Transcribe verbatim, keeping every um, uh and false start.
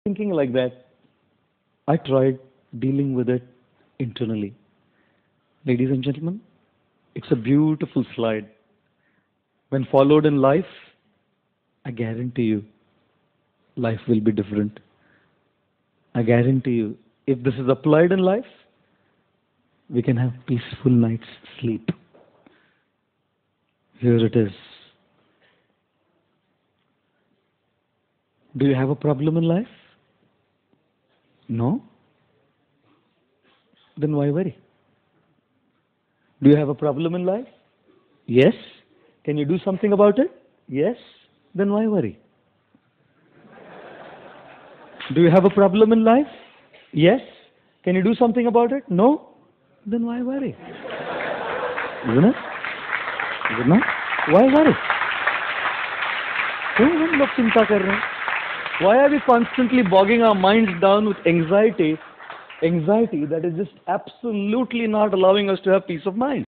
Thinking like that, I tried dealing with it internally. Ladies and gentlemen, it's a beautiful slide. When followed in life, I guarantee you, life will be different. I guarantee you, if this is applied in life, we can have peaceful night's sleep. Here it is. Do you have a problem in life? No? Then why worry? Do you have a problem in life? Yes? Can you do something about it? Yes? Then why worry? Do you have a problem in life? Yes? Can you do something about it? No? Then why worry? Isn't it? Is it not? Why worry? क्यों हम लोग चिंता कर रहे हैं? Why are we constantly bogging our minds down with anxiety, anxiety that is just absolutely not allowing us to have peace of mind?